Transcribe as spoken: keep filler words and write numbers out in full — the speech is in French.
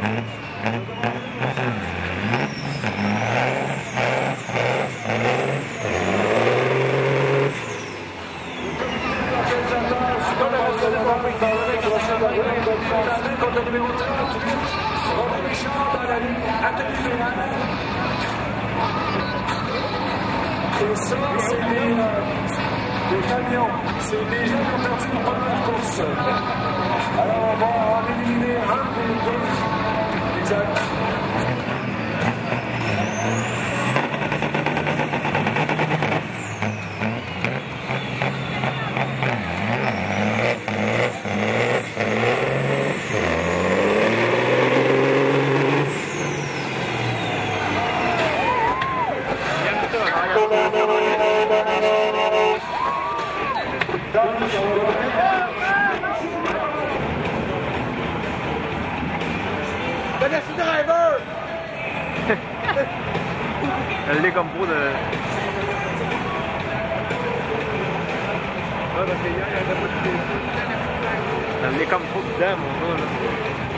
Et ça, c'est des, euh, des camions. C'est des gens qui ont perdu une première course. Alors, on va en éliminer un des deux. Exact. Connais-tu driver? Elle est comme pro de... Ouais, parce que hier, il y avait pas de... Elle est comme pro dedans, mon gars, là.